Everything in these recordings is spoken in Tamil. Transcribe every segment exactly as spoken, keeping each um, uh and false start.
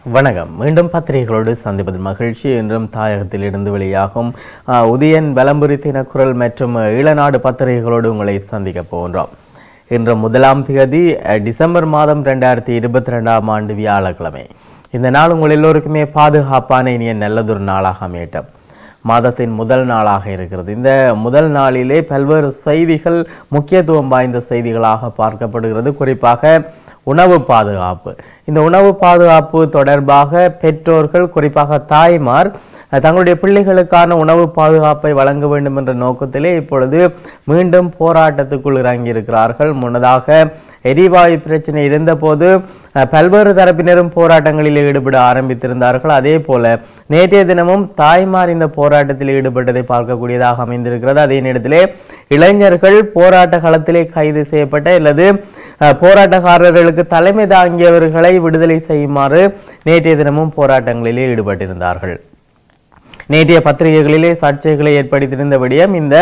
வணக்கம். மீண்டும் பத்திரிகைகளோடு சந்திப்பது மகிழ்ச்சி. என்றும் தாயகத்தில் இருந்து வெளியாகும் உதயன் வலம்புரி தினக்குரல் மற்றும் ஈழநாடு பத்திரிகைகளோடு உங்களை சந்திக்க போகின்றோம். இன்று முதலாம் தேதி டிசம்பர் மாதம் ரெண்டாயிரத்தி இருபத்தி ரெண்டாம் ஆண்டு வியாழக்கிழமை. இந்த நாள் உங்கள் எல்லோருக்குமே பாதுகாப்பான இனிய நல்லதொரு நாளாக அமையட்டும். மாதத்தின் முதல் நாளாக இருக்கிறது. இந்த முதல் நாளிலே பல்வேறு செய்திகள் முக்கியத்துவம் வாய்ந்த செய்திகளாக பார்க்கப்படுகிறது. குறிப்பாக உணவு பாதுகாப்பு. இந்த உணவு பாதுகாப்பு தொடர்பாக பெற்றோர்கள், குறிப்பாக தாய்மார் தங்களுடைய பிள்ளைகளுக்கான உணவு பாதுகாப்பை வழங்க வேண்டும் என்ற நோக்கத்திலே இப்பொழுது மீண்டும் போராட்டத்துக்குள் இறங்கியிருக்கிறார்கள். முன்னதாக எரிவாயு பிரச்சனை இருந்தபோது பல்வேறு தரப்பினரும் போராட்டங்களில் ஈடுபட ஆரம்பித்திருந்தார்கள். அதே போல நேற்றைய தினமும் தாய்மார் இந்த போராட்டத்தில் ஈடுபட்டதை பார்க்கக்கூடியதாக அமைந்திருக்கிறது. அதே நேரத்திலே இளைஞர்கள் போராட்ட களத்திலே கைது செய்யப்பட்ட அல்லது போராட்டக்காரர்களுக்கு தலைமை தாங்கியவர்களை விடுதலை செய்யுமாறு நேற்றைய தினமும் போராட்டங்களிலே ஈடுபட்டிருந்தார்கள். நேற்றைய பத்திரிகைகளிலே சர்ச்சைகளை ஏற்படுத்தியிருந்த விடயம் இந்த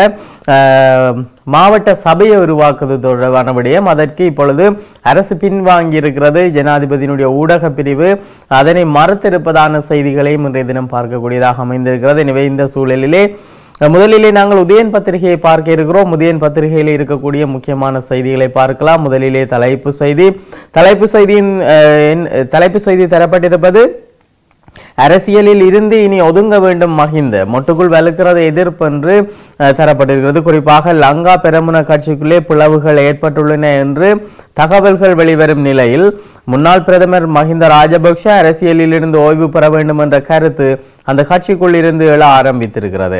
மாவட்ட சபையை உருவாக்குவது தொடர்பான விடயம். அதற்கு இப்பொழுது அரசு பின்வாங்கி இருக்கிறது. ஜனாதிபதியினுடைய ஊடக பிரிவு அதனை மறுத்திருப்பதான செய்திகளையும் இன்றைய தினம் பார்க்கக்கூடியதாக அமைந்திருக்கிறது. எனவே இந்த சூழலிலே முதலிலே நாங்கள் உதயன் பத்திரிகையை பார்க்க இருக்கிறோம். உதயன் பத்திரிகையில் இருக்கக்கூடிய முக்கியமான செய்திகளை பார்க்கலாம். முதலிலே தலைப்பு செய்தி. தலைப்பு செய்தியின் தலைப்பு செய்தி தரப்பட்டிருப்பது அரசியலில் இருந்து இனி ஒதுங்க வேண்டும் மஹிந்த, மொட்டுக்குள் வலுக்கிறது எதிர்ப்பு என்று தரப்பட்டிருக்கிறது. குறிப்பாக லங்கா பெரமுன கட்சிக்குள்ளே பிளவுகள் ஏற்பட்டுள்ளன என்று தகவல்கள் வெளிவரும் நிலையில் முன்னாள் பிரதமர் மஹிந்த ராஜபக்ஷ அரசியலில் இருந்து ஓய்வு பெற வேண்டும் என்ற கருத்து அந்த கட்சிக்குள் இருந்து எழ ஆரம்பித்திருக்கிறது.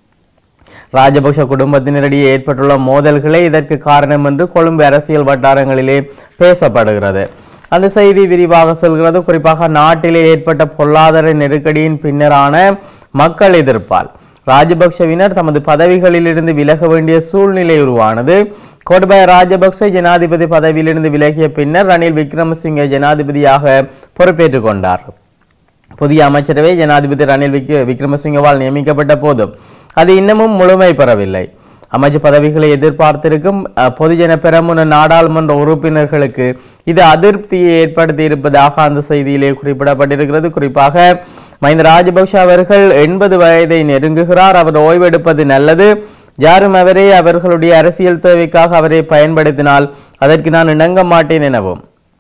ராஜபக்ஷ குடும்பத்தினரிடையே ஏற்பட்டுள்ள மோதல்களே இதற்கு காரணம் என்று கொழும்பு அரசியல் வட்டாரங்களிலே பேசப்படுகிறது. அந்த செய்தி விரிவாக செல்கிறது. குறிப்பாக நாட்டிலே ஏற்பட்ட பொருளாதார நெருக்கடியின் பின்னரான மக்கள் எதிர்ப்பால் ராஜபக்ஷவினர் தமது பதவிகளில் இருந்து விலக வேண்டிய சூழ்நிலை உருவானது. கோட்டபாய ராஜபக்ஷ ஜனாதிபதி பதவியிலிருந்து விலகிய பின்னர் ரணில் விக்ரமசிங்கே ஜனாதிபதியாக பொறுப்பேற்றுக் கொண்டார். புதிய அமைச்சரவை ஜனாதிபதி ரணில் விக்ரமசிங்கவால் நியமிக்கப்பட்ட போதும் அது இன்னமும் முழுமை பெறவில்லை. அமைச்சு பதவிகளை எதிர்பார்த்திருக்கும் பொதுஜன பெரமுன நாடாளுமன்ற உறுப்பினர்களுக்கு இது அதிருப்தியை ஏற்படுத்தி இருப்பதாக அந்த செய்தியிலே குறிப்பிடப்பட்டிருக்கிறது. குறிப்பாக மஹிந்த ராஜபக்ஷ அவர்கள் எண்பது வயதை நெருங்குகிறார். அவர் ஓய்வெடுப்பது நல்லது. யாரும் அவரே அவர்களுடைய அரசியல் தேவைக்காக அவரை பயன்படுத்தினால் அதற்கு நான் இணங்க மாட்டேன் எனவும்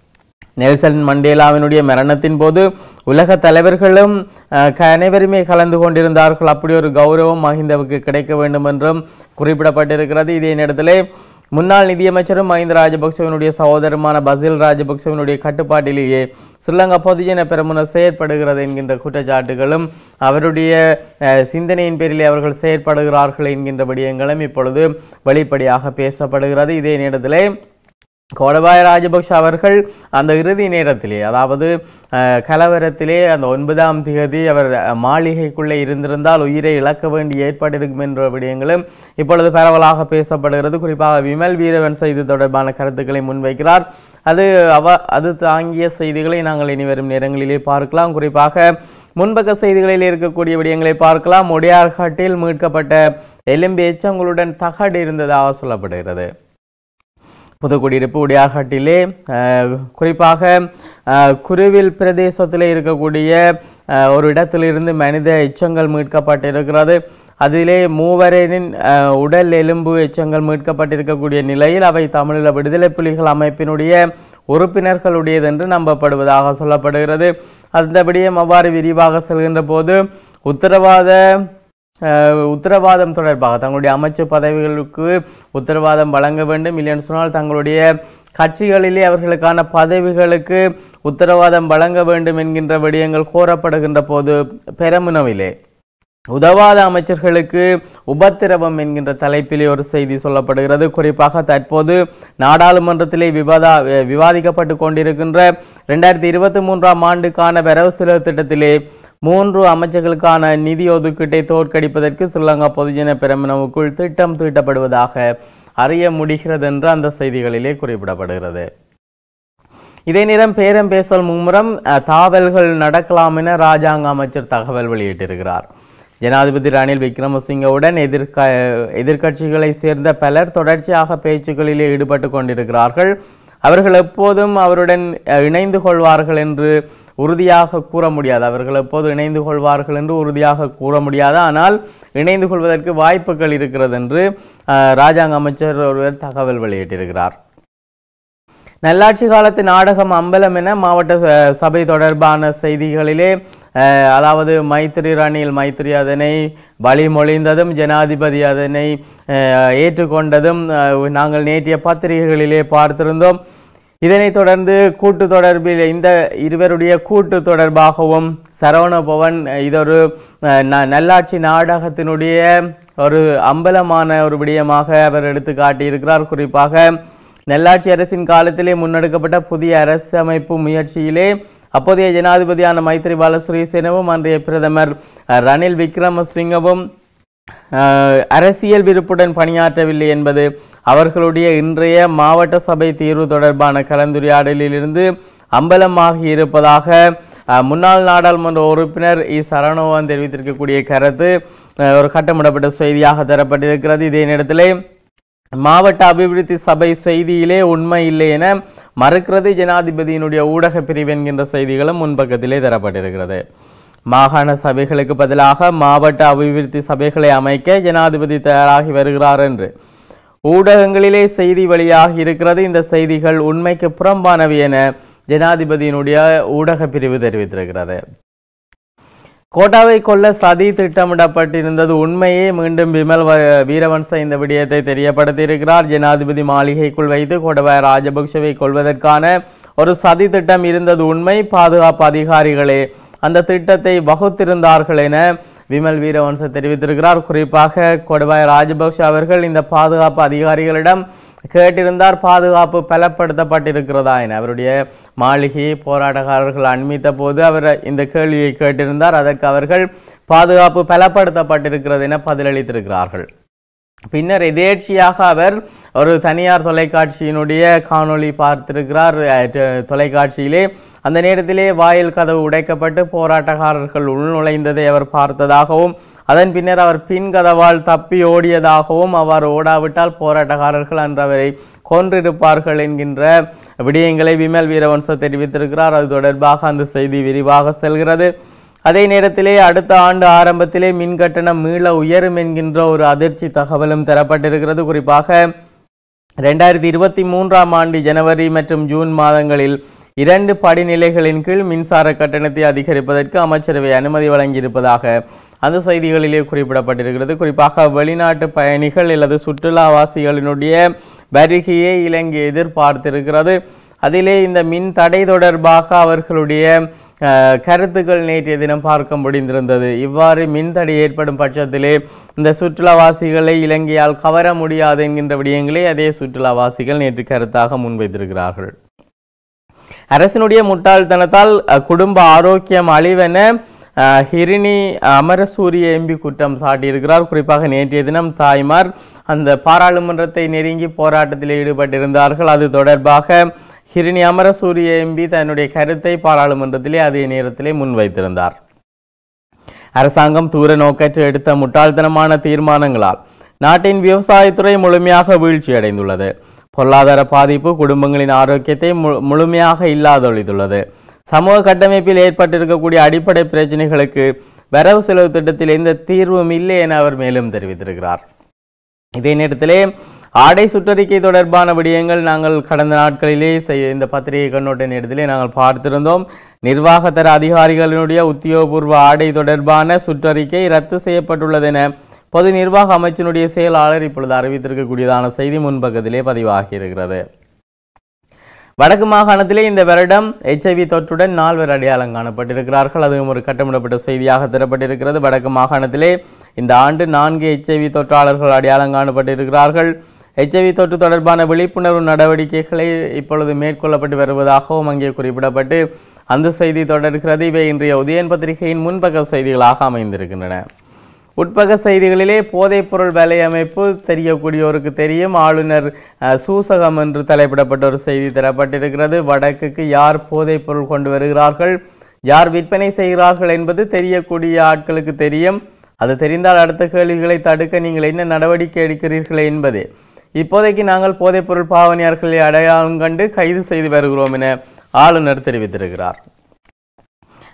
நெல்சன் மண்டேலாவினுடைய மரணத்தின் போது உலக தலைவர்களும் அனைவருமே கலந்து கொண்டிருந்தார்கள். அப்படி ஒரு கௌரவம் மஹிந்தவுக்கு கிடைக்க வேண்டும் என்றும் குறிப்பிடப்பட்டிருக்கிறது. இதே நேரத்திலே முன்னாள் நிதியமைச்சரும் மஹிந்த ராஜபக்சவினுடைய சகோதரமான பசில் ராஜபக்சவினுடைய கட்டுப்பாட்டிலேயே ஸ்ரீலங்கா பொதுஜன பெரமுன செயற்படுகிறது என்கின்ற குற்றச்சாட்டுகளும் அவருடைய சிந்தனையின் பேரிலே அவர்கள் செயற்படுகிறார்கள் என்கின்ற விடயங்களும் இப்பொழுது வெளிப்படையாக பேசப்படுகிறது. இதே நேரத்திலே கோட்டபாய ராஜபக்ஷ அவர்கள் அந்த இறுதி நேரத்திலே, அதாவது கலவரத்திலே அந்த ஒன்பதாம் தேதி அவர் மாளிகைக்குள்ளே இருந்திருந்தால் உயிரை இழக்க வேண்டிய ஏற்பாடு இருக்கும் என்ற விடயங்களும் இப்பொழுது பரவலாக பேசப்படுகிறது. குறிப்பாக விமல் வீரவன் செய்தி தொடர்பான கருத்துக்களை முன்வைக்கிறார். அது அவ அது தாங்கிய செய்திகளை நாங்கள் இனிவரும் நேரங்களிலே பார்க்கலாம். குறிப்பாக முன்பக்க செய்திகளில் இருக்கக்கூடிய விடயங்களை பார்க்கலாம். ஒடியார்காட்டில் மீட்கப்பட்ட எலும்பு எச்சங்களுடன் தகடு இருந்ததாக சொல்லப்படுகிறது. புதுக்குடியிருப்பு உடையார்காட்டிலே குறிப்பாக குருவில் பிரதேசத்தில் இருக்கக்கூடிய ஒரு இடத்திலிருந்து மனித எச்சங்கள் மீட்கப்பட்டிருக்கிறது. அதிலே மூவரின் உடல் எலும்பு எச்சங்கள் மீட்கப்பட்டிருக்கக்கூடிய நிலையில் அவை தமிழீழ விடுதலை புலிகள் அமைப்பினுடைய உறுப்பினர்களுடையது என்று நம்பப்படுவதாக சொல்லப்படுகிறது. அந்த விடயம் அவ்வாறு விரிவாக செல்கின்ற போது உத்தரவாத உத்தரவாதம் தொடர்பாக தங்களுடைய அமைச்சு பதவிகளுக்கு உத்தரவாதம் வழங்க வேண்டும், இல்லைன்னு சொன்னால் தங்களுடைய கட்சிகளிலே அவர்களுக்கான பதவிகளுக்கு உத்தரவாதம் வழங்க வேண்டும் என்கின்ற விடயங்கள் கோரப்படுகின்ற போது பெரமுனவிலே உதவாத அமைச்சர்களுக்கு உபத்திரவம் என்கின்ற தலைப்பிலே ஒரு செய்தி சொல்லப்படுகிறது. குறிப்பாக தற்போது நாடாளுமன்றத்திலே விவாதா விவாதிக்கப்பட்டு கொண்டிருக்கின்ற இரண்டாயிரத்தி இருபத்தி மூன்றாம் ஆண்டுக்கான வரவு செலவு திட்டத்திலே மூன்று அமைச்சர்களுக்கான நிதி ஒதுக்கீட்டை தோற்கடிப்பதற்கு ஸ்ரீலங்கா பொதுஜன பெரமுனவுக்குள் திட்டம் தீட்டப்படுவதாக அறிய முடிகிறது என்று அந்த செய்திகளிலே குறிப்பிடப்படுகிறது. இதே நேரம் பேரம் பேசல் மும்முரம் தாவல்கள் நடக்கலாம் என ராஜாங்க அமைச்சர் தகவல் வெளியிட்டிருக்கிறார். ஜனாதிபதி ரணில் விக்ரமசிங்கவுடன் எதிர்க எதிர்கட்சிகளை சேர்ந்த பலர் தொடர்ச்சியாக பேச்சுக்களிலே ஈடுபட்டு கொண்டிருக்கிறார்கள். அவர்கள் எப்போதும் அவருடன் இணைந்து கொள்வார்கள் என்று உறுதியாக கூற முடியாது. அவர்கள் எப்போது இணைந்து கொள்வார்கள் என்று உறுதியாக கூற முடியாது. ஆனால் இணைந்து கொள்வதற்கு வாய்ப்புகள் இருக்கிறது என்று ராஜாங்க அமைச்சர் ஒருவர் தகவல் வெளியிட்டிருக்கிறார். நல்லாட்சி காலத்து நாடகம் அம்பலம் என மாவட்ட சபை தொடர்பான செய்திகளிலே அதாவது மைத்திரி ரணில் மைத்திரி அதனை வழிமொழிந்ததும் ஜனாதிபதி அதனை ஏற்றுக்கொண்டதும் நாங்கள் நேற்றைய பத்திரிகைகளிலே பார்த்திருந்தோம். இதனைத் தொடர்ந்து கூட்டு தொடர்பில் இந்த இருவருடைய கூட்டு தொடர்பாகவும் சரவணபவன் இதொரு நல்லாட்சி நாடகத்தினுடைய ஒரு அம்பலமான ஒரு விடயமாக அவர் எடுத்து காட்டியிருக்கிறார். குறிப்பாக நல்லாட்சி அரசின் காலத்திலே முன்னெடுக்கப்பட்ட புதிய அரசு அமைப்பு முயற்சியிலே அப்போதைய ஜனாதிபதியான மைத்ரிபால சிறிசேனவும் அன்றைய பிரதமர் ரணில் விக்ரமசிங்கவும் அரசியல் விருப்புடன் பணியாற்றவில்லை என்பது அவர்களுடைய இன்றைய மாவட்ட சபை தீர்வு தொடர்பான கலந்துரையாடலிலிருந்து அம்பலமாகி இருப்பதாக முன்னாள் நாடாளுமன்ற உறுப்பினர் இ சரவணபவன் தெரிவித்திருக்கக்கூடிய கருத்து ஒரு கட்டமிடப்பட்ட செய்தியாக தரப்பட்டிருக்கிறது. இதே நேரத்திலே மாவட்ட அபிவிருத்தி சபை செய்தியிலே உண்மை இல்லை என மறுக்கிறது ஜனாதிபதியினுடைய ஊடக பிரிவு என்கின்ற செய்திகளும் முன்பக்கத்திலே தரப்பட்டிருக்கிறது. மாகாண சபைகளுக்கு பதிலாக மாவட்ட அபிவிருத்தி சபைகளை அமைக்க ஜனாதிபதி தயாராகி வருகிறார் என்று ஊடகங்களிலே செய்தி வெளியாகி இருக்கிறது. இந்த செய்திகள் உண்மைக்கு புறம்பானவை என ஜனாதிபதியினுடைய ஊடக பிரிவு தெரிவித்திருக்கிறது. கோட்டாவை கொல்ல சதி திட்டமிடப்பட்டிருந்தது உண்மையே மீண்டும் விமல் வீரவன்ச இந்த விடயத்தை தெரியப்படுத்தியிருக்கிறார். ஜனாதிபதி மாளிகைக்குள் வைத்து கோட்டாபய ராஜபக்சவை கொள்வதற்கான ஒரு சதி திட்டம் இருந்தது உண்மை. பாதுகாப்பு அதிகாரிகளே அந்த திட்டத்தை வகுத்திருந்தார்கள் என விமல் வீரவன்ச தெரிவித்திருக்கிறார். குறிப்பாக கோட்டாபய ராஜபக்ஷ அவர்கள் இந்த பாதுகாப்பு அதிகாரிகளிடம் கேட்டிருந்தார் பாதுகாப்பு பலப்படுத்தப்பட்டிருக்கிறதா என. அவருடைய மாளிகையை போராட்டக்காரர்கள் அண்மித்த போது அவர் இந்த கேள்வியை கேட்டிருந்தார். அதற்கு அவர்கள் பாதுகாப்பு பலப்படுத்தப்பட்டிருக்கிறது என பதிலளித்திருக்கிறார்கள். பின்னர் எதேர்ச்சியாக அவர் ஒரு தனியார் தொலைக்காட்சியினுடைய காணொளி பார்த்திருக்கிறார். தொலைக்காட்சியிலே அந்த நேரத்திலே வாயில் கதவு உடைக்கப்பட்டு போராட்டக்காரர்கள் உள்நுழைந்ததை அவர் பார்த்ததாகவும் அதன் பின்னர் அவர் பின் கதவால் தப்பி ஓடியதாகவும் அவர் ஓடாவிட்டால் போராட்டக்காரர்கள் அன்று அவரை கொன்றிருப்பார்கள் என்கின்ற விடயங்களை விமல் வீரவன்ச தெரிவித்திருக்கிறார். அது தொடர்பாக அந்த செய்தி விரிவாக செல்கிறது. அதே நேரத்திலே அடுத்த ஆண்டு ஆரம்பத்திலே மின் கட்டணம் மீள உயரும் என்கின்ற ஒரு அதிர்ச்சி தகவலும் தரப்பட்டிருக்கிறது. குறிப்பாக இரண்டாயிரத்தி இருபத்தி மூன்றாம் ஆண்டு ஜனவரி மற்றும் ஜூன் மாதங்களில் இரண்டு படிநிலைகளின் கீழ் மின்சார கட்டணத்தை அதிகரிப்பதற்கு அமைச்சரவை அனுமதி வழங்கியிருப்பதாக அந்த செய்திகளிலே குறிப்பிடப்பட்டிருக்கிறது. குறிப்பாக வெளிநாட்டு பயணிகள் அல்லது சுற்றுலாவாசிகளினுடைய வருகையை இலங்கை எதிர்பார்த்திருக்கிறது. அதிலே இந்த மின் தடை தொடர்பாக அவர்களுடைய கருத்துக்கள் நேற்றைய தினம் பார்க்க முடிந்திருந்தது. இவ்வாறு மின் தடை ஏற்படும் பட்சத்திலே இந்த சுற்றுலாவாசிகளை இலங்கையால் கவர முடியாது என்கின்ற விடயங்களை அதே சுற்றுலாவாசிகள் நேற்று கருத்தாக முன்வைத்திருக்கிறார்கள். அரசினுடைய முட்டாள்தனத்தால் குடும்ப ஆரோக்கியம் அழிவென ஹிரிணி அமரசூரிய எம்பி குற்றம் சாட்டியிருக்கிறார். குறிப்பாக நேற்றைய தினம் தாய்மார் அந்த பாராளுமன்றத்தை நெருங்கி போராட்டத்தில் ஈடுபட்டிருந்தார்கள். அது தொடர்பாக ஹிரிணி அமரசூரிய எம்பி தன்னுடைய கருத்தை பாராளுமன்றத்திலே அதே நேரத்திலே முன்வைத்திருந்தார். அரசாங்கம் தூர நோக்கற்று எடுத்த முட்டாள்தனமான தீர்மானங்களால் நாட்டின் விவசாயத்துறை முழுமையாக வீழ்ச்சி அடைந்துள்ளது. பொருளாதார பாதிப்பு குடும்பங்களின் ஆரோக்கியத்தை முழுமையாக இல்லாதொழித்துள்ளது. சமூக கட்டமைப்பில் ஏற்பட்டிருக்கக்கூடிய அடிப்படை பிரச்சனைகளுக்கு வரவு செலவு திட்டத்தில் எந்த தீர்வும் இல்லை என அவர் மேலும் தெரிவித்திருக்கிறார். இதே நேரத்திலே ஆடை சுற்றறிக்கை தொடர்பான விடயங்கள் நாங்கள் கடந்த நாட்களிலே இந்த பத்திரிகை கண்ணோட்ட நேரத்திலே நாங்கள் பார்த்திருந்தோம். நிர்வாகத்தர அதிகாரிகளினுடைய உத்தியோகபூர்வ ஆடை தொடர்பான சுற்றறிக்கை ரத்து செய்யப்பட்டுள்ளது என பொது நிர்வாக அமைச்சினுடைய செயலாளர் இப்பொழுது அறிவித்திருக்கக்கூடியதான செய்தி முன்பக்கத்திலே பதிவாகி இருக்கிறது. வடக்கு மாகாணத்திலே இந்த வருடம் எச்ஐவி தொற்றுடன் நால்வர் அடையாளம் காணப்பட்டிருக்கிறார்கள். அதுவும் ஒரு கட்டமிடப்பட்ட செய்தியாக தரப்பட்டிருக்கிறது. வடக்கு மாகாணத்திலே இந்த ஆண்டு நான்கு எச்ஐவி தொற்றாளர்கள் அடையாளம் காணப்பட்டிருக்கிறார்கள். எச்ஐவி தொற்று தொடர்பான விழிப்புணர்வு நடவடிக்கைகளை இப்பொழுது மேற்கொள்ளப்பட்டு வருவதாகவும் அங்கே குறிப்பிடப்பட்டு அந்த செய்தி தொடர்கிறது. இவை இன்றைய உதயன் பத்திரிகையின் முன்பக்க செய்திகளாக அமைந்திருக்கின்றன. உட்பக செய்திகளிலே போதைப் பொருள் வேலை அமைப்பு தெரியக்கூடியோருக்கு தெரியும். ஆளுநர் சூசகம் என்று தலைப்பிடப்பட்ட ஒரு செய்தி தரப்பட்டிருக்கிறது. வடக்குக்கு யார் போதைப் பொருள் கொண்டு வருகிறார்கள், யார் விற்பனை செய்கிறார்கள் என்பது தெரியக்கூடிய ஆட்களுக்கு தெரியும். அது தெரிந்தால் அடுத்த கேள்விகளை தடுக்க நீங்கள் என்ன நடவடிக்கை எடுக்கிறீர்கள் என்பதே. இப்போதைக்கு நாங்கள் போதைப் பொருள் பாவனையாளர்களை அடையாளம் கண்டு கைது செய்து வருகிறோம் என ஆளுநர் தெரிவித்திருக்கிறார்.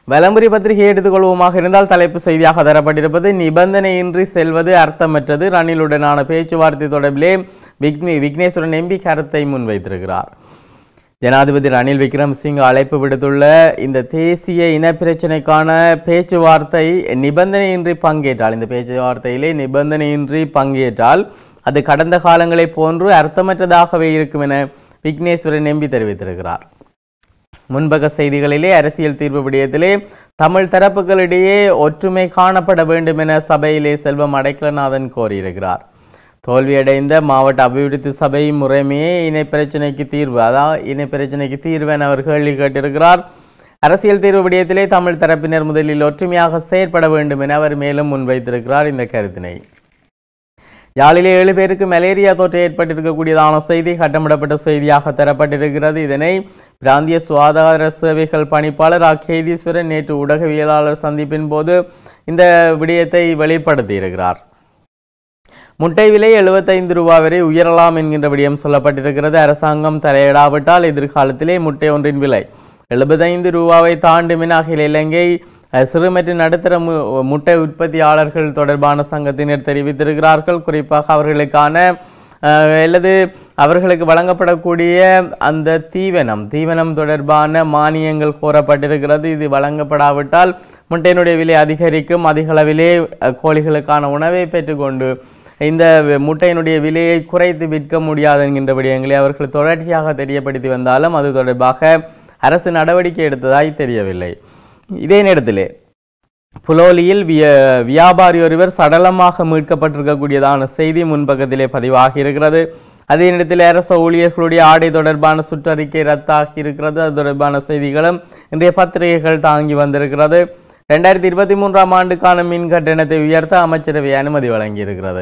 வலம்புரி பத்திரிகை எடுத்துக்கொள்வோமாக இருந்தால் தலைப்பு செய்தியாக தரப்பட்டிருப்பது நிபந்தனையின்றி செல்வது அர்த்தமற்றது. ரணிலுடனான பேச்சுவார்த்தை தொடர்பிலே விக்னே விக்னேஸ்வரன் எம்பி கருத்தை முன்வைத்திருக்கிறார். ஜனாதிபதி ரணில் விக்ரமசிங்க அழைப்பு விடுத்துள்ள இந்த தேசிய இனப்பிரச்சினைக்கான பேச்சுவார்த்தை நிபந்தனையின்றி பங்கேற்றால் இந்த பேச்சுவார்த்தையிலே நிபந்தனையின்றி பங்கேற்றால் அது கடந்த காலங்களை போன்று அர்த்தமற்றதாகவே இருக்கும் என விக்னேஸ்வரன் எம்பி தெரிவித்திருக்கிறார். முன்பக செய்திகளிலே அரசியல் தீர்வு விடயத்திலே தமிழ் தரப்புகளிடையே ஒற்றுமை காணப்பட வேண்டும் என சபையிலே செல்வம் அடைக்கலநாதன் கோரியிருக்கிறார். தோல்வியடைந்த மாவட்ட அபிவிருத்தி சபை முறைமையே இனப்பிரச்சினைக்கு தீர்வு அதாவது இனப்பிரச்சினைக்கு தீர்வு என அவர் கேள்வி கேட்டிருக்கிறார். அரசியல் தீர்வு விடயத்திலே தமிழ் தரப்பினர் முதலில் ஒற்றுமையாக செயற்பட வேண்டும் என அவர் மேலும் முன்வைத்திருக்கிறார். இந்த கருத்தினை யாழிலே ஏழு பேருக்கு மலேரியா தொற்று ஏற்பட்டிருக்கக்கூடியதான செய்தி கட்டமிடப்பட்ட செய்தியாக தரப்பட்டிருக்கிறது. இதனை பிராந்திய சுகாதார சேவைகள் பணிப்பாளர் அகேதீஸ்வரன் நேற்று ஊடகவியலாளர் சந்திப்பின் போது இந்த விடயத்தை வெளிப்படுத்தியிருக்கிறார். முட்டை விலை எழுபத்தைந்து ரூபாய் வரை உயரலாம் என்கின்ற விடயம் சொல்லப்பட்டிருக்கிறது. அரசாங்கம் தலையிடாவிட்டால் எதிர்காலத்திலே முட்டை ஒன்றின் விலை எழுபத்தைந்து ரூபாவை தாண்டும் என அகில இலங்கை சிறு மற்றும் நடுத்தர முட்டை உற்பத்தியாளர்கள் தொடர்பான சங்கத்தினர் தெரிவித்திருக்கிறார்கள். குறிப்பாக அவர்களுக்கான அல்லது அவர்களுக்கு வழங்கப்படக்கூடிய அந்த தீவனம் தீவனம் தொடர்பான மானியங்கள் கோரப்பட்டிருக்கிறது. இது வழங்கப்படாவிட்டால் முட்டையினுடைய விலை அதிகரிக்கும். அதிக அளவிலே கோழிகளுக்கான உணவை பெற்றுக்கொண்டு இந்த முட்டையினுடைய விலையை குறைத்து விற்க முடியாது என்கின்ற விடயங்களை அவர்கள் தொடர்ச்சியாக தெரியப்படுத்தி வந்தாலும் அது தொடர்பாக அரசு நடவடிக்கை எடுத்ததாய் தெரியவில்லை. இதே நேரத்திலே புலோலியில் விய வியாபாரி ஒருவர் சடலமாக மீட்கப்பட்டிருக்கக்கூடியதான செய்தி முன்பக்கத்திலே பதிவாகி இருக்கிறது. அதே நேரத்தில் அரசு ஊழியர்களுடைய ஆடை தொடர்பான சுற்றறிக்கை ரத்தாகி இருக்கிறது. அது தொடர்பான செய்திகளும் இன்றைய பத்திரிகைகள் தாங்கி வந்திருக்கிறது. இரண்டாயிரத்தி இருபத்தி மூன்றாம் ஆண்டுக்கான மின் கட்டணத்தை உயர்த்த அமைச்சரவை அனுமதி வழங்கியிருக்கிறது.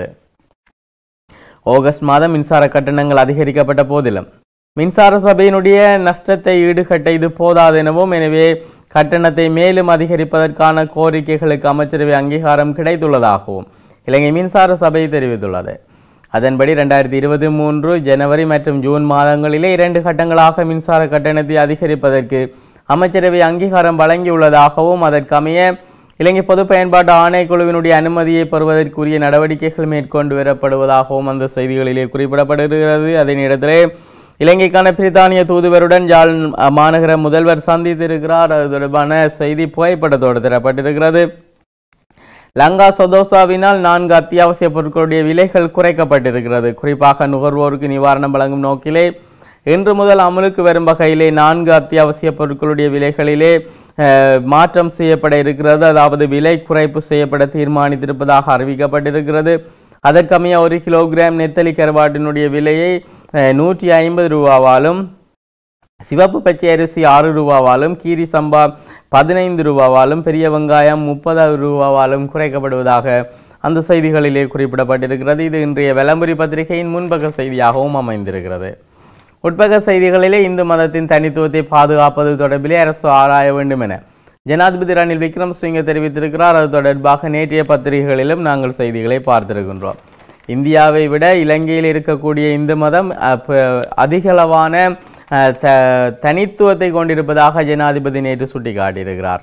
ஆகஸ்ட் மாதம் மின்சார கட்டணங்கள் அதிகரிக்கப்பட்ட போதிலும் மின்சார சபையினுடைய நஷ்டத்தை ஈடுகட்ட இது போதாது எனவும் எனவே கட்டணத்தை மேலும் அதிகரிப்பதற்கான கோரிக்கைகளுக்கு அமைச்சரவை அங்கீகாரம் கிடைத்துள்ளதாகவும் இலங்கை மின்சார சபை தெரிவித்துள்ளது. அதன்படி இரண்டாயிரத்தி இருபத்தி மூன்று ஜனவரி மற்றும் ஜூன் மாதங்களிலே இரண்டு கட்டங்களாக மின்சார கட்டணத்தை அதிகரிப்பதற்கு அமைச்சரவை அங்கீகாரம் வழங்கியுள்ளதாகவும் அதற்கமைய இலங்கை பொது பயன்பாட்டு ஆணைக்குழுவினுடைய அனுமதியை பெறுவதற்குரிய நடவடிக்கைகள் மேற்கொண்டு வரப்படுவதாகவும் அந்த செய்திகளிலே குறிப்பிடப்படுகிறது. அதே நேரத்திலே இலங்கைக்கான பிரித்தானிய தூதுவருடன் யாழ் மாநகர முதல்வர் சந்தித்திருக்கிறார். அது தொடர்பான செய்தி புகைப்படத்தோடு தரப்பட்டிருக்கிறது. லங்கா சதோசாவினால் நான்கு அத்தியாவசிய பொருட்களுடைய விலைகள் குறைக்கப்பட்டிருக்கிறது. குறிப்பாக நுகர்வோருக்கு நிவாரணம் வழங்கும் நோக்கிலே இன்று முதல் அமலுக்கு வரும் வகையிலே நான்கு அத்தியாவசிய பொருட்களுடைய விலைகளிலே மாற்றம் செய்யப்பட இருக்கிறது. அதாவது விலை குறைப்பு செய்யப்பட தீர்மானித்திருப்பதாக அறிவிக்கப்பட்டிருக்கிறது. அதற்கமைய ஒரு கிலோகிராம் நெத்தலி கருவாட்டினுடைய விலையை நூற்றி ஐம்பது ரூபாவாலும் சிவப்பு பச்சை அரிசி ஆறு ரூபாவாலும் கீரி சம்பா பதினைந்து ரூபாவாலும் பெரிய வெங்காயம் முப்பது ரூபாவாலும் குறைக்கப்படுவதாக அந்த செய்திகளிலே குறிப்பிடப்பட்டிருக்கிறது. இது இன்றைய வலம்புரி பத்திரிகையின் முன்பக்க செய்தியாகவும் அமைந்திருக்கிறது. உட்பக்க செய்திகளிலே இந்து மதத்தின் தனித்துவத்தை பாதுகாப்பது தொடர்பிலே அரசு ஆராய வேண்டும் என ஜனாதிபதி ரணில் விக்ரமசிங்க தெரிவித்திருக்கிறார். அது தொடர்பாக நேற்றைய பத்திரிகைகளிலும் நாங்கள் செய்திகளை பார்த்திருக்கின்றோம். இந்தியாவை விட இலங்கையில் இருக்கக்கூடிய இந்து மதம் அதிகளவான த தனித்துவத்தை கொண்டிருப்பதாக ஜனாதிபதி நேற்று சுட்டிக்காட்டியிருக்கிறார்.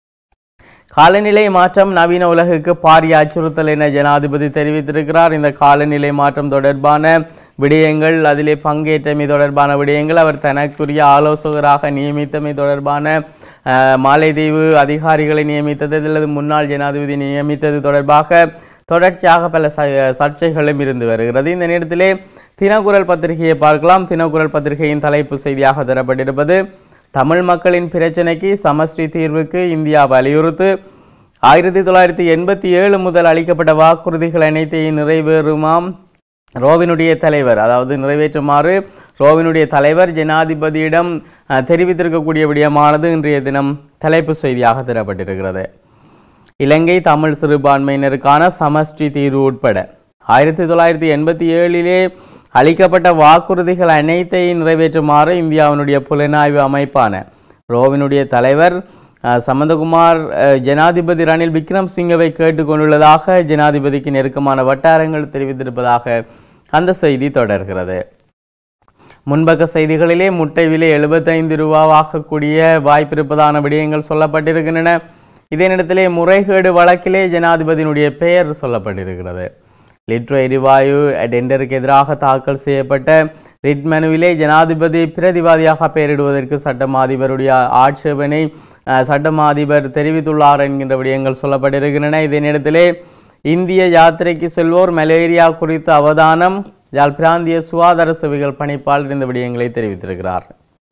காலநிலை மாற்றம் நவீன உலகுக்கு பாரிய அச்சுறுத்தல் என ஜனாதிபதி தெரிவித்திருக்கிறார். இந்த காலநிலை மாற்றம் தொடர்பான விடயங்கள் அதிலே பங்கேற்றமை தொடர்பான விடயங்கள் அவர் தனக்குரிய ஆலோசகராக நியமித்தமை தொடர்பான மாலைதீவு அதிகாரிகளை நியமித்தது அல்லது முன்னாள் ஜனாதிபதி நியமித்தது தொடர்பாக தொடர்ச்சியாக பல சர்ச்சைகளும் இருந்து வருகிறது. இந்த நேரத்திலே தினக்குரல் பத்திரிகையை பார்க்கலாம். தினக்குரல் பத்திரிகையின் தலைப்பு செய்தியாக தரப்பட்டிருப்பது தமிழ் மக்களின் பிரச்சினைக்கு சமஷ்டி தீர்வுக்கு இந்தியா வலியுறுத்து. ஆயிரத்தி தொள்ளாயிரத்தி எண்பத்தி ஏழு முதல் அளிக்கப்பட்ட வாக்குறுதிகள் அனைத்தையும் நிறைவேறுமாம் ரோவினுடைய தலைவர் அதாவது நிறைவேற்றுமாறு ரோவினுடைய தலைவர் ஜனாதிபதியிடம் தெரிவித்திருக்கக்கூடிய விடயமானது இன்றைய தினம் தலைப்பு செய்தியாக தரப்பட்டிருக்கிறது. இலங்கை தமிழ் சிறுபான்மையினருக்கான சமஷ்டி தீர்வு உட்பட ஆயிரத்தி தொள்ளாயிரத்தி எண்பத்தி ஏழிலே அளிக்கப்பட்ட வாக்குறுதிகள் அனைத்தையும் நிறைவேற்றுமாறு இந்தியாவினுடைய புலனாய்வு அமைப்பான ரோவினுடைய தலைவர் சமந்தகுமார் ஜனாதிபதி ரணில் விக்ரமசிங்கவை கேட்டுக்கொண்டுள்ளதாக ஜனாதிபதிக்கு நெருக்கமான வட்டாரங்கள் தெரிவித்திருப்பதாக அந்த செய்தி தொடர்கிறது. முன்பக்க செய்திகளிலே முட்டை விலை எழுபத்தைந்து ரூபாவாகக்கூடிய வாய்ப்பிருப்பதான விடயங்கள் சொல்லப்பட்டிருக்கின்றன. இதே நேரத்திலே முறைகேடு வழக்கிலே ஜனாதிபதியினுடைய பெயர் சொல்லப்பட்டிருக்கிறது. லிட்ரோ எரிவாயு டெண்டருக்கு எதிராக தாக்கல் செய்யப்பட்ட ரிட் மனுவிலே ஜனாதிபதி பிரதிவாதியாக பெயரிடுவதற்கு சட்டமா அதிபருடைய ஆட்சேபனை சட்டமா அதிபர் தெரிவித்துள்ளார் என்கின்ற விடயங்கள் சொல்லப்பட்டிருக்கின்றன. இதே நேரத்திலே இந்திய யாத்திரைக்கு செல்வோர் மலேரியா குறித்த அவதானம் யாழ் பிராந்திய சுகாதார சேவைகள் பணிப்பாளர் இந்த விடயங்களை தெரிவித்திருக்கிறார்.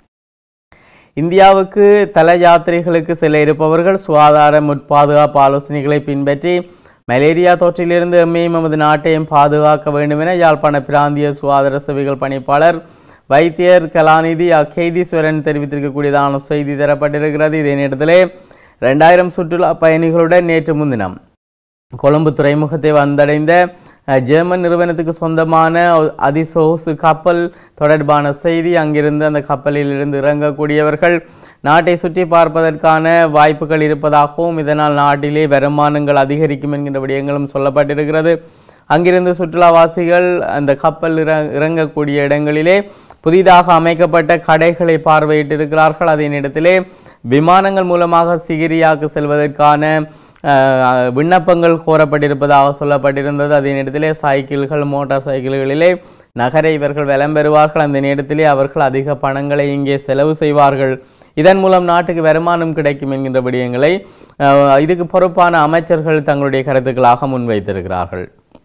இந்தியாவுக்கு தல யாத்திரைகளுக்கு செல்ல இருப்பவர்கள் சுகாதார முற்பாதுகாப்பு ஆலோசனைகளை பின்பற்றி மலேரியா தொற்றிலிருந்து எம்மையும் நமது நாட்டையும் பாதுகாக்க வேண்டும் என யாழ்ப்பாண பிராந்திய சுகாதார சேவைகள் பணிப்பாளர் வைத்தியர் கலாநிதி அகேதீஸ்வரன் தெரிவித்திருக்கக்கூடியதான செய்தி தரப்பட்டிருக்கிறது. இதே நேரத்திலே ரெண்டாயிரம் சுற்றுலா பயணிகளுடன் நேற்று முன்தினம் கொழும்பு துறைமுகத்தை வந்தடைந்த ஜெர்மன் நிறுவனத்துக்கு சொந்தமான அதிசோசு கப்பல் தொடர்பான செய்தி. அங்கிருந்து அந்த கப்பலில் இருந்து இறங்கக்கூடியவர்கள் நாட்டை சுற்றி பார்ப்பதற்கான வாய்ப்புகள் இருப்பதாகவும் இதனால் நாட்டிலே வருமானங்கள் அதிகரிக்கும் என்கின்ற விடயங்களும் சொல்லப்பட்டிருக்கிறது. அங்கிருந்து சுற்றுலாவாசிகள் அந்த கப்பல் இற இறங்கக்கூடிய இடங்களிலே புதிதாக அமைக்கப்பட்ட கடைகளை பார்வையிட்டிருக்கிறார்கள். அதே நேரத்திலே விமானங்கள் மூலமாக சிகிரியாவுக்கு செல்வதற்கான விண்ணப்பங்கள் கோரப்பட்டிருப்பதாக சொல்லப்பட்டிருந்தது. அதே நேரத்திலே சைக்கிள்கள் மோட்டார் சைக்கிள்களிலே நகரை இவர்கள் வலம் பெறுவார்கள். அந்த நேரத்திலே அவர்கள் அதிக பணங்களை இங்கே செலவு செய்வார்கள். இதன் மூலம் நாட்டுக்கு வருமானம் கிடைக்கும் என்கின்ற விடயங்களை இதுக்கு பொறுப்பான அமைச்சர்கள் தங்களுடைய கருத்துக்களாக முன்வைத்திருக்கிறார்கள்.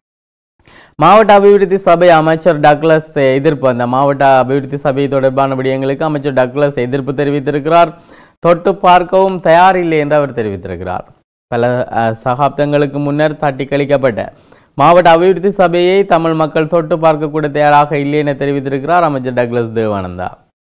மாவட்ட அபிவிருத்தி சபை அமைச்சர் டக்ளஸ் எதிர்ப்பு அந்த மாவட்ட அபிவிருத்தி சபை தொடர்பான விடயங்களுக்கு அமைச்சர் டக்ளஸ் எதிர்ப்பு தெரிவித்திருக்கிறார். தொட்டு பார்க்கவும் தயாரில்லை என்று அவர் தெரிவித்திருக்கிறார். பல சகாப்தங்களுக்கு முன்னர் தட்டி கழிக்கப்பட்ட மாவட்ட அபிவிருத்தி சபையை தமிழ் மக்கள் தொட்டு பார்க்கக்கூட தயாராக இல்லை என தெரிவித்திருக்கிறார் அமைச்சர் டக்ளஸ் தேவானந்தா.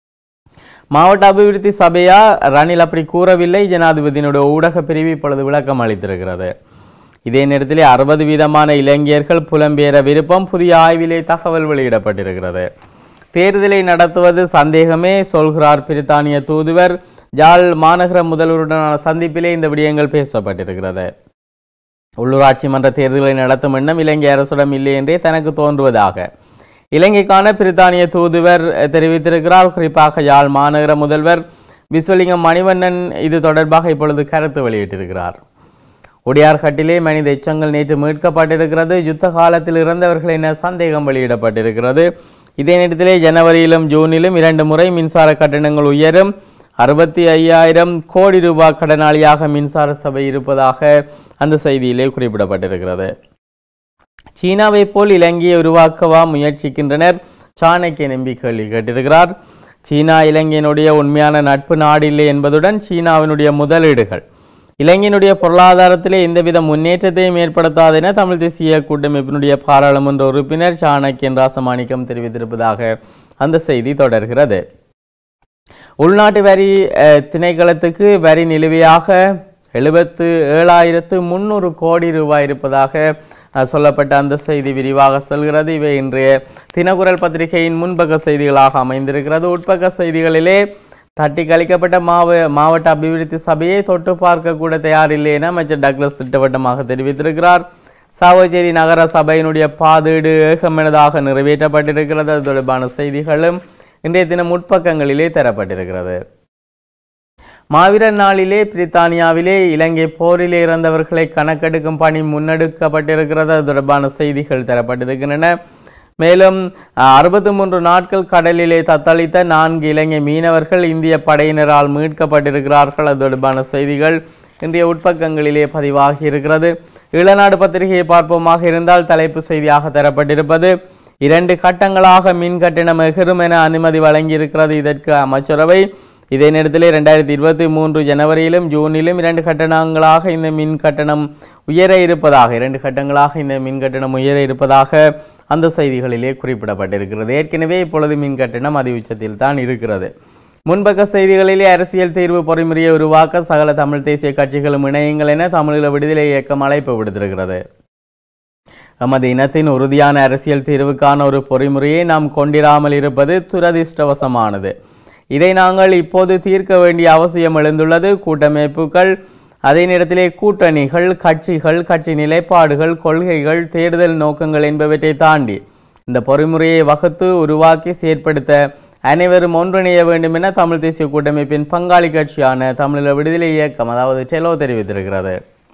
மாவட்ட அபிவிருத்தி சபையா ரணில் அப்படி கூறவில்லை. ஜனாதிபதியினுடைய ஊடக பிரிவு இப்பொழுது விளக்கம் அளித்திருக்கிறது. இதே நேரத்திலே அறுபது வீதமான இளைஞர்கள் புலம்பெயர விருப்பம் புதிய ஆய்விலே தகவல் வெளியிடப்பட்டிருக்கிறது. தேர்தலை நடத்துவது சந்தேகமே சொல்கிறார் பிரித்தானிய தூதுவர். யாழ் மாநகர முதல்வருடனான சந்திப்பிலே இந்த விடயங்கள் பேசப்பட்டிருக்கிறது. உள்ளூராட்சி மன்ற தேர்தல்களை நடத்தும் எண்ணம் இலங்கை அரசிடம் இல்லை என்றே தனக்கு தோன்றுவதாக இலங்கைக்கான பிரித்தானிய தூதுவர் தெரிவித்திருக்கிறார். குறிப்பாக யாழ் மாநகர முதல்வர் விஸ்வலிங்கம் மணிவண்ணன் இது தொடர்பாக இப்பொழுது கருத்து வெளியிட்டிருக்கிறார். உடையார்கட்டிலே மனித எச்சங்கள் நேற்று மீட்கப்பட்டிருக்கிறது. யுத்த காலத்தில் இறந்தவர்கள் என சந்தேகம் வெளியிடப்பட்டிருக்கிறது. இதே நேரத்திலே ஜனவரியிலும் ஜூனிலும் இரண்டு முறை மின்சார கட்டணங்கள் உயரும். அறுபத்தி ஐயாயிரம் கோடி ரூபாய் கடனாளியாக மின்சார சபை இருப்பதாக அந்த செய்தியிலே குறிப்பிடப்பட்டிருக்கிறது. சீனாவை போல் இலங்கையை உருவாக்கவா முயற்சிக்கின்றனர்? சாணக்கிய நம்பி கேள்வி கேட்டிருக்கிறார். சீனா இலங்கையினுடைய உண்மையான நட்பு நாடு இல்லை என்பதுடன் சீனாவினுடைய முதலீடுகள் இலங்கையினுடைய பொருளாதாரத்திலே எந்தவித முன்னேற்றத்தையும் ஏற்படுத்தாது என தமிழ் தேசிய கூட்டமைப்பினுடைய பாராளுமன்ற உறுப்பினர் சாணக்கியன் ராசமாணிக்கம் தெரிவித்திருப்பதாக அந்த செய்தி தொடர்கிறது. உள்நாட்டு வரி திணைக்களத்துக்கு வரி நிலுவையாக எழுபத்து ஏழாயிரத்து முன்னூறு கோடி ரூபாய் இருப்பதாக சொல்லப்பட்ட அந்த செய்தி விரிவாக செல்கிறது. இவை இன்றைய தினக்குரல் பத்திரிகையின் முன்பக்க செய்திகளாக அமைந்திருக்கிறது. உட்பக்க செய்திகளிலே தட்டி கழிக்கப்பட்ட மாவ மாவட்ட அபிவிருத்தி சபையை தொட்டு பார்க்க கூட தயாரில்லை என அமைச்சர் டக்ளஸ் திட்டவட்டமாக தெரிவித்திருக்கிறார். சாவச்சேரி நகர சபையினுடைய பாதீடு ஏகமனதாக நிறைவேற்றப்பட்டிருக்கிறது. அது தொடர்பான செய்திகளும் இன்றைய தினம் உட்பக்கங்களிலே தரப்பட்டிருக்கிறது. மாவீரர் நாளிலே பிரித்தானியாவிலே இலங்கை போரிலே இறந்தவர்களை கணக்கெடுக்கும் பணி முன்னெடுக்கப்பட்டிருக்கிறது. அது தொடர்பான செய்திகள் தரப்பட்டிருக்கின்றன. மேலும் அறுபத்தி மூன்று நாட்கள் கடலிலே தத்தளித்த நான்கு இலங்கை மீனவர்கள் இந்திய படையினரால் மீட்கப்பட்டிருக்கிறார்கள். அது தொடர்பான செய்திகள் இன்றைய உட்பக்கங்களிலே பதிவாகி இருக்கிறது. இளநாடு பத்திரிகையை பார்ப்போமாக இருந்தால் தலைப்பு செய்தியாக தரப்பட்டிருப்பது இரண்டு கட்டங்களாக மின் கட்டணம் எகிரும் என அனுமதி வழங்கியிருக்கிறது இதற்கு அமைச்சரவை. இதே நேரத்தில் இரண்டாயிரத்தி இருபத்தி மூன்று ஜனவரியிலும் ஜூனிலும் இரண்டு கட்டணங்களாக இந்த மின் கட்டணம் உயர இருப்பதாக இரண்டு கட்டங்களாக இந்த மின் கட்டணம் உயர இருப்பதாக அந்த செய்திகளிலே குறிப்பிடப்பட்டிருக்கிறது. ஏற்கனவே இப்பொழுது மின் கட்டணம் அதி உச்சத்தில் தான் இருக்கிறது. முன்பக்க செய்திகளிலே அரசியல் தீர்வு பொறிமுறையை உருவாக்க சகல தமிழ் தேசிய கட்சிகளும் இணையுங்கள் என தமிழீழ விடுதலை இயக்கம் அழைப்பு விடுத்திருக்கிறது. நமது இனத்தின் உறுதியான அரசியல் தீர்வுக்கான ஒரு பொறிமுறையை நாம் கொண்டிராமல் இருப்பது துரதிர்ஷ்டவசமானது. இதை நாங்கள் இப்போது தீர்க்க வேண்டிய அவசியம் எழுந்துள்ளது. கூட்டமைப்புகள், அதே நேரத்திலே கூட்டணிகள், கட்சிகள், கட்சி நிலைப்பாடுகள், கொள்கைகள், தேர்தல் நோக்கங்கள் என்பவற்றை தாண்டி இந்த பொறிமுறையை வகுத்து உருவாக்கி செயற்படுத்த அனைவரும் ஒன்றிணைய வேண்டும் என தமிழ் தேசிய கூட்டமைப்பின் பங்காளி கட்சியான தமிழீழ விடுதலை இயக்கம் அதாவது டெலோ தெரிவித்திருக்கிறது.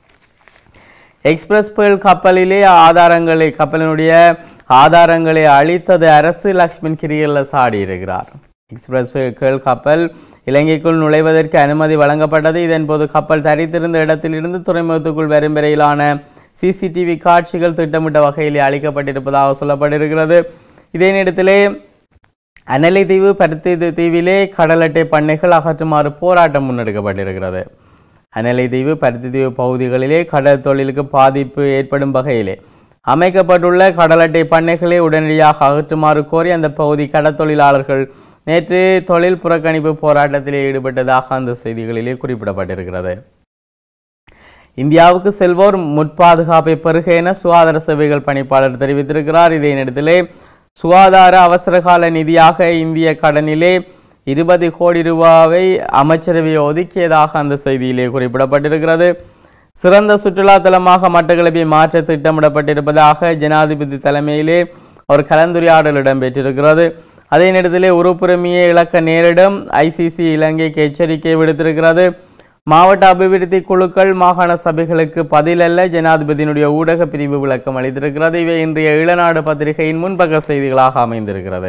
எக்ஸ்பிரஸ் பேர்ல் கப்பலிலே ஆதாரங்களை கப்பலினுடைய ஆதாரங்களை அளித்தது அரசு, லக்ஷ்மன் கிரியல்ல சாடியிருக்கிறார். எக்ஸ்பிரஸ் பேர்ல் கப்பல் இலங்கைக்குள் நுழைவதற்கு அனுமதி வழங்கப்பட்டது. இதன்போது கப்பல் தரித்திருந்த இடத்திலிருந்து துறைமுகத்துக்குள் வரும் வரையிலான சிசிடிவி காட்சிகள் திட்டமிட்ட வகையில் அளிக்கப்பட்டிருப்பதாக சொல்லப்பட்டிருக்கிறது. இதே நேரத்திலே அனலை தீவு பருத்தி தீவிலே கடல் அட்டை பண்ணைகள் அகற்றுமாறு போராட்டம் முன்னெடுக்கப்பட்டிருக்கிறது. அனலை தீவு பருத்தி தீவு பகுதிகளிலே கடல் தொழிலுக்கு பாதிப்பு ஏற்படும் வகையிலே அமைக்கப்பட்டுள்ள கடல் அட்டை பண்ணைகளை உடனடியாக அகற்றுமாறு கோரி அந்த பகுதி கடற்தொழிலாளர்கள் நேற்று தொழில் புறக்கணிப்பு போராட்டத்திலே ஈடுபட்டதாக அந்த செய்திகளிலே குறிப்பிடப்பட்டிருக்கிறது. இந்தியாவுக்கு செல்வோர் முற்பாதுகாப்பை பெறுக என சுகாதார சேவைகள் பணிப்பாளர் தெரிவித்திருக்கிறார். இதே நேரத்திலே சுகாதார அவசரகால நிதியாக இந்திய கடனிலே இருபது கோடி ரூபாவை அமைச்சரவை ஒதுக்கியதாக அந்த செய்தியிலே குறிப்பிடப்பட்டிருக்கிறது. சிறந்த சுற்றுலா தலமாக மட்டக்களப்பை மாற்ற திட்டமிடப்பட்டிருப்பதாக ஜனாதிபதி தலைமையிலே ஒரு கலந்துரையாடல் இடம்பெற்றிருக்கிறது. அதே நேரத்திலே உருப்புரிமையை இழக்க நேரிடும் ஐசிசி இலங்கைக்கு எச்சரிக்கை விடுத்திருக்கிறது. மாவட்ட அபிவிருத்தி குழுக்கள் மாகாண சபைகளுக்கு பதிலல்ல, ஜனாதிபதியினுடைய ஊடக பிரிவு விளக்கம் அளித்திருக்கிறது. இவை இன்றைய ஈழநாடு பத்திரிகையின் முன்பக்க செய்திகளாக அமைந்திருக்கிறது.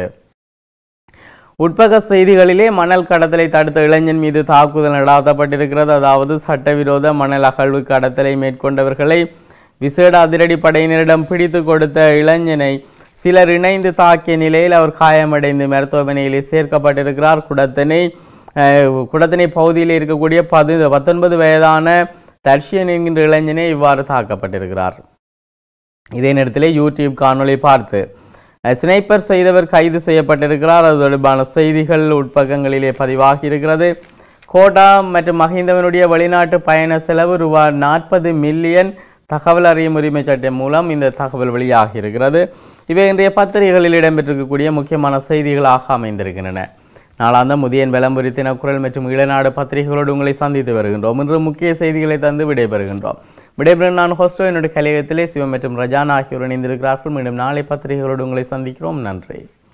உட்பக்க செய்திகளிலே மணல் கடத்தலை தடுத்த இளைஞன் மீது தாக்குதல் நடாத்தப்பட்டிருக்கிறது. அதாவது சட்டவிரோத மணல் அகழ்வு கடத்தலை மேற்கொண்டவர்களை விசேட அதிரடி படையினரிடம் பிடித்து கொடுத்த இளைஞனை சிலர் இணைந்து தாக்கிய நிலையில் அவர் காயமடைந்து மருத்துவமனையிலே சேர்க்கப்பட்டிருக்கிறார். குடத்தனை குடத்தனை பகுதியில் இருக்கக்கூடிய பது பத்தொன்பது வயதான தர்ஷியன் என்கின்ற இளைஞனே இவ்வாறு தாக்கப்பட்டிருக்கிறார். இதே நேரத்திலே யூடியூப் காணொளி பார்த்து ஸ்னைப்பர் செய்தவர் கைது செய்யப்பட்டிருக்கிறார். அது தொடர்பான செய்திகள் உட்பக்கங்களிலே பதிவாகி இருக்கிறது. கோட்டா மற்றும் மஹிந்தவனுடைய வெளிநாட்டு பயண செலவு ரூபாய் நாற்பது மில்லியன் தகவல் அறியும் உரிமை சட்டம் மூலம் இந்த தகவல் வெளியாகி இருக்கிறது. இவை இன்றைய பத்திரிகைகளில் இடம்பெற்றிருக்கக்கூடிய முக்கியமான செய்திகளாக அமைந்திருக்கின்றன. நாளாந்த முதியன் விளம்பரி தினக்குரல் மற்றும் ஈழநாடு பத்திரிகைகளோடு உங்களை சந்தித்து வருகின்றோம். இன்று முக்கிய செய்திகளை தந்து விடைபெறுகின்றோம். விடைபெறும் நான் ஹோஸ்டோ, என்னுடைய கலையகத்திலே சிவம் மற்றும் ரஜானா ஆகியோர் இணைந்திருக்கிறார்கள். மீண்டும் நாளை பத்திரிகைகளோடு உங்களை சந்திக்கிறோம். நன்றி.